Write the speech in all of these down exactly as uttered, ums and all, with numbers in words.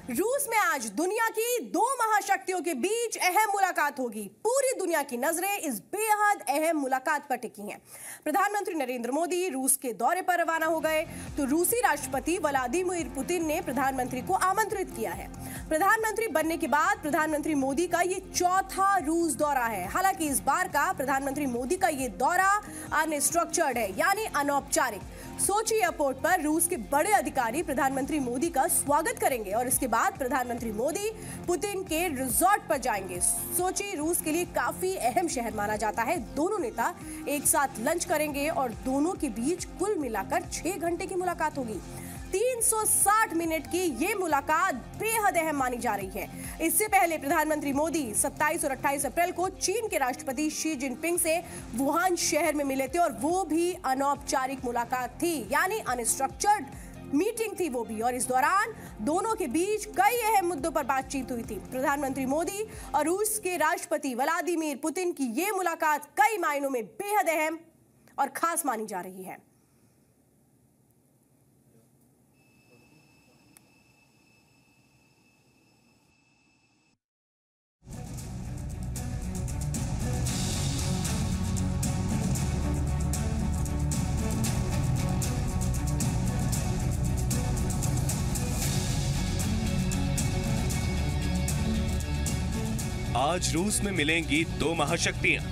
रूस में आज दुनिया की दो महाशक्तियों के बीच अहम मुलाकात होगी। पूरी दुनिया की नजरें इस बेहद अहम मुलाकात पर टिकी हैं। प्रधानमंत्री नरेंद्र मोदी रूस के दौरे पर रवाना हो गए तो रूसी राष्ट्रपति व्लादिमीर पुतिन ने प्रधानमंत्री को आमंत्रित किया है। प्रधानमंत्री बनने के बाद प्रधानमंत्री मोदी का ये चौथा रूस दौरा है। हालांकि इस बार का प्रधानमंत्री मोदी का ये दौरा अनस्ट्रक्चर्ड है, यानी अनौपचारिक। सोची एयरपोर्ट पर रूस के बड़े अधिकारी प्रधानमंत्री मोदी का स्वागत करेंगे और इसके बाद प्रधानमंत्री मोदी पुतिन के रिजॉर्ट पर जाएंगे। सोची रूस के लिए काफी अहम शहर माना जाता है। दोनों नेता एक साथ लंच करेंगे और दोनों के बीच कुल मिलाकर छह घंटे की मुलाकात होगी। तीन सौ साठ मिनट की ये मुलाकात बेहद अहम मानी जा रही है। इससे पहले प्रधानमंत्री मोदी सत्ताईस और अट्ठाईस अप्रैल को चीन के राष्ट्रपति शी जिनपिंग से वुहान शहर में मिले थे और वो भी अनौपचारिक मुलाकात थी, यानी अनस्ट्रक्चर्ड मीटिंग थी वो भी। और इस दौरान दोनों के बीच कई अहम मुद्दों पर बातचीत हुई थी। प्रधानमंत्री मोदी और रूस के राष्ट्रपति व्लादिमीर पुतिन की ये मुलाकात कई मायनों में बेहद अहम और खास मानी जा रही है। आज रूस में मिलेंगी दो महाशक्तियां।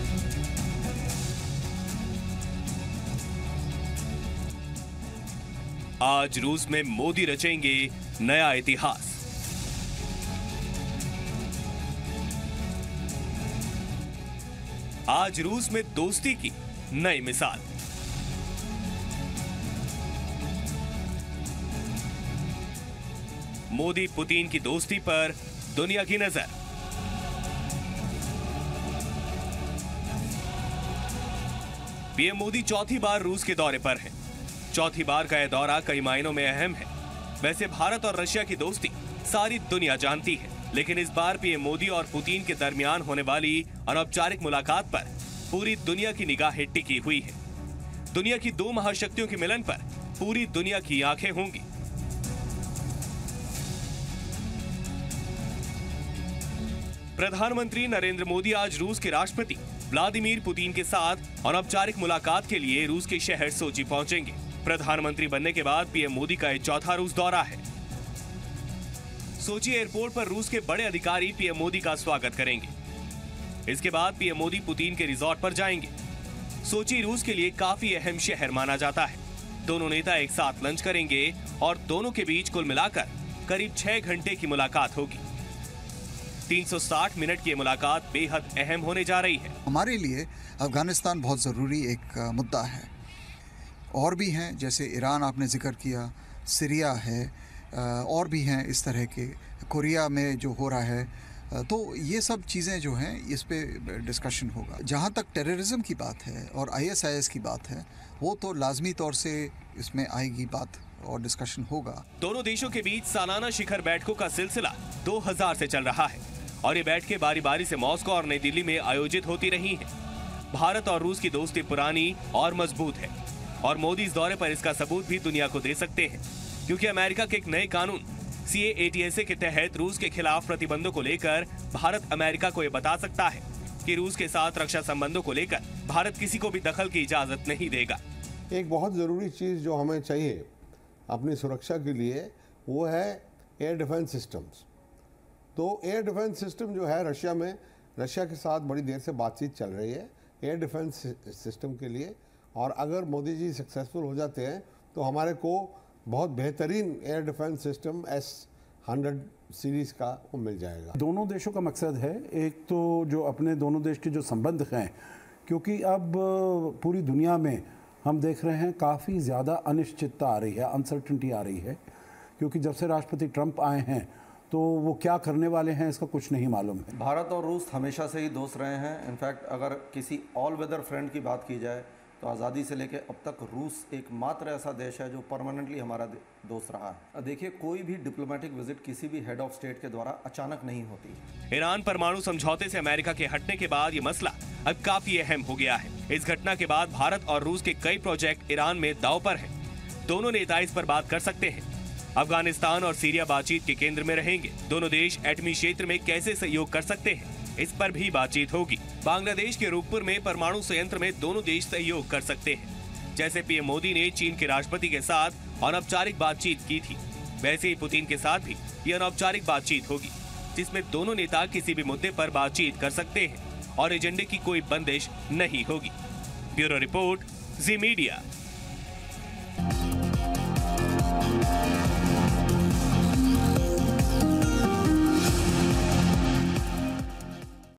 आज रूस में मोदी रचेंगे नया इतिहास। आज रूस में दोस्ती की नई मिसाल। मोदी पुतिन की दोस्ती पर दुनिया की नजर। पीएम मोदी चौथी बार रूस के दौरे पर हैं। चौथी बार का यह दौरा कई मायनों में अहम है। वैसे भारत और रशिया की दोस्ती सारी दुनिया जानती है, लेकिन इस बार पीएम मोदी और पुतिन के दरमियान होने वाली अनौपचारिक मुलाकात पर पूरी दुनिया की निगाहें टिकी हुई है। दुनिया की दो महाशक्तियों के मिलन पर पूरी दुनिया की आंखें होंगी। प्रधानमंत्री नरेंद्र मोदी आज रूस के राष्ट्रपति व्लादिमीर पुतिन के साथ अनौपचारिक मुलाकात के लिए रूस के शहर सोची पहुंचेंगे। प्रधानमंत्री बनने के बाद पीएम मोदी का यह चौथा रूस दौरा है। सोची एयरपोर्ट पर रूस के बड़े अधिकारी पीएम मोदी का स्वागत करेंगे। इसके बाद पीएम मोदी पुतिन के रिजॉर्ट पर जाएंगे। सोची रूस के लिए काफी अहम शहर माना जाता है। दोनों नेता एक साथ लंच करेंगे और दोनों के बीच कुल मिलाकर करीब छह घंटे की मुलाकात होगी। तीन सौ साठ मिनट की मुलाकात बेहद अहम होने जा रही है। हमारे लिए अफगानिस्तान बहुत ज़रूरी एक मुद्दा है। और भी हैं, जैसे ईरान आपने जिक्र किया, सीरिया है, और भी हैं इस तरह के, कोरिया में जो हो रहा है। तो ये सब चीज़ें जो हैं इस पे डिस्कशन होगा। जहाँ तक टेररिज्म की बात है और आईएसआईएस की बात है, वो तो लाजमी तौर से इसमें आएगी बात और डिस्कशन होगा। दोनों देशों के बीच सालाना शिखर बैठकों का सिलसिला दो हज़ार से चल रहा है और ये बैठकें बारी बारी से मॉस्को और नई दिल्ली में आयोजित होती रही हैं। भारत और रूस की दोस्ती पुरानी और मजबूत है और मोदी इस दौरे पर इसका सबूत भी दुनिया को दे सकते हैं, क्योंकि अमेरिका के एक नए कानून सी ए टी एस ए के तहत रूस के खिलाफ प्रतिबंधों को लेकर भारत अमेरिका को ये बता सकता है कि रूस के साथ रक्षा संबंधों को लेकर भारत किसी को भी दखल की इजाजत नहीं देगा। एक बहुत जरूरी चीज जो हमें चाहिए अपनी सुरक्षा के लिए, वो है एयर डिफेंस सिस्टम्स। तो एयर डिफेंस सिस्टम जो है रशिया में, रशिया के साथ बड़ी देर से बातचीत चल रही है एयर डिफेंस सिस्टम के लिए। और अगर मोदी जी सक्सेसफुल हो जाते हैं तो हमारे को बहुत बेहतरीन air defence system S hundred series का वो मिल जाएगा। दोनों देशों का मकसद है, एक तो जो अपने दोनों देश के जो संबंध हैं, क्योंकि अब पूरी दुनिया में हम देख रहे हैं काफ़ी ज़्यादा अनिश्चितता आ रही है, अनसर्टेनिटी आ रही है, क्योंकि जब से राष्ट्रपति ट्रंप आए हैं तो वो क्या करने वाले हैं इसका कुछ नहीं मालूम है। भारत और रूस हमेशा से ही दोस्त रहे हैं। इनफैक्ट अगर किसी ऑल वेदर फ्रेंड की बात की जाए तो आज़ादी से लेकर अब तक रूस एकमात्र ऐसा देश है जो परमानेंटली हमारा दोस्त रहा है। देखिए, कोई भी डिप्लोमेटिक विजिट किसी भी हेड ऑफ स्टेट के द्वारा अचानक नहीं होती। ईरान परमाणु समझौते से अमेरिका के हटने के बाद ये मसला अब काफी अहम हो गया है। इस घटना के बाद भारत और रूस के कई प्रोजेक्ट ईरान में दांव पर हैं। दोनों नेता इस पर बात कर सकते हैं। अफगानिस्तान और सीरिया बातचीत के केंद्र में रहेंगे। दोनों देश एटमी क्षेत्र में कैसे सहयोग कर सकते हैं, इस पर भी बातचीत होगी। बांग्लादेश के रूपपुर में परमाणु संयंत्र में दोनों देश सहयोग कर सकते हैं। जैसे पीएम मोदी ने चीन के राष्ट्रपति के साथ अनौपचारिक बातचीत की थी, वैसे ही पुतिन के साथ भी ये अनौपचारिक बातचीत होगी, जिसमें दोनों नेता किसी भी मुद्दे पर बातचीत कर सकते हैं और एजेंडे की कोई बंदिश नहीं होगी। Bureau report, Zee media.